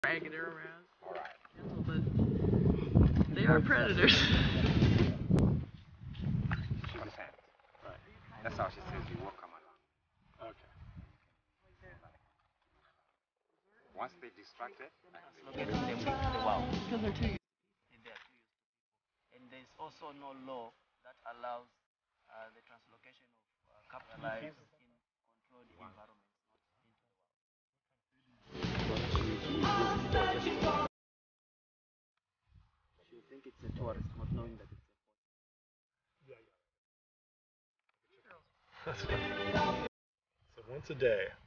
dragging her around. Alright. But they are predators. Consent. Right. That's how she says you will come along. Okay. Once they distracted, Locating them into the wild. Because they're too used. They are too used to people. And there's also no law that allows the translocation of captive lives in controlled environments, not into the wild. She will think it's a tourist, not knowing that it's a Yeah. So once a day,